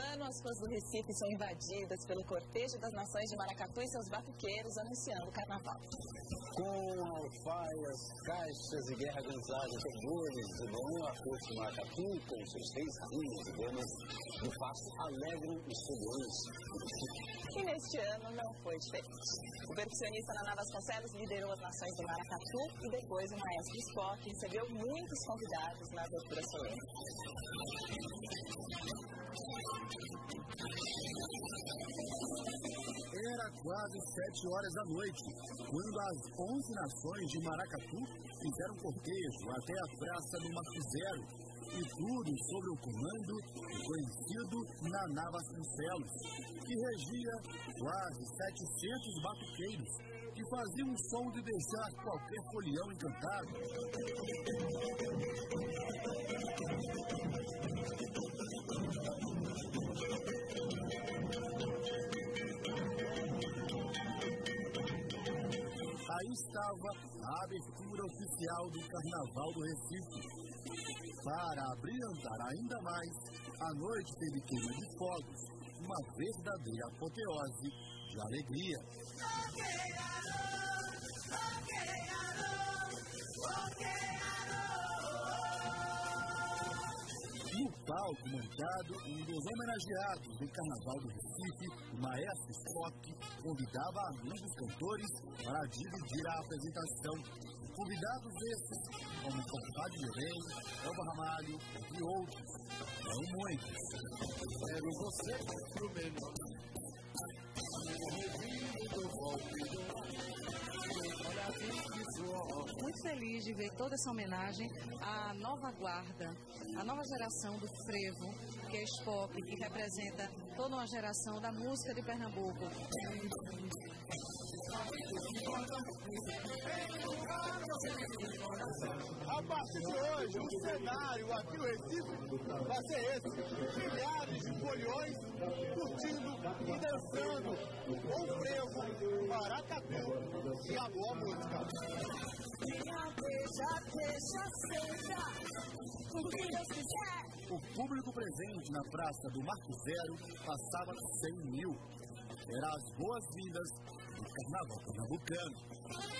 ano, as ruas do Recife são invadidas pelo cortejo das nações de Maracatu e seus batuqueiros anunciando o carnaval. Com alfaias, caixas e guerra organizada, tambores, vão a corte de Maracatu com seus reis, rainhas e damas do passo alegram os foliões. E neste ano não foi diferente. O percussionista Naná Vasconcelos liderou as nações do Maracatu e depois o maestro Spock recebeu muitos convidados na abertura solene. Era quase 7 horas da noite, quando as 11 nações de Maracatu fizeram cortejo até a Praça do Marco Zero, e tudo sob o comando do conhecido Naná Vasconcelos, que regia quase 700 batuqueiros, que faziam um som de deixar qualquer folião encantado. Aí estava a abertura oficial do Carnaval do Recife. Para brilhantar ainda mais, a noite teve queima de fogos, uma verdadeira apoteose de alegria. No palco montado, um dos homenageados do Carnaval do Recife, o maestro Spock, convidava amigos cantores para dividir a apresentação. Convidados esses, como Fofá de Belém, Elba Ramalho e outros, são muitos. Quero você pro melhor. Muito feliz de ver toda essa homenagem à nova guarda, à nova geração do frevo, que é Spock, que representa toda uma geração da música de Pernambuco. A partir de hoje, o cenário aqui no Recife vai ser esse: milhares de foliões curtindo e dançando com o frevo, maracatu e a boa música. O público presente na Praça do Marco Zero passava de 100 mil. Eram as boas-vindas do Carnaval pernambucano.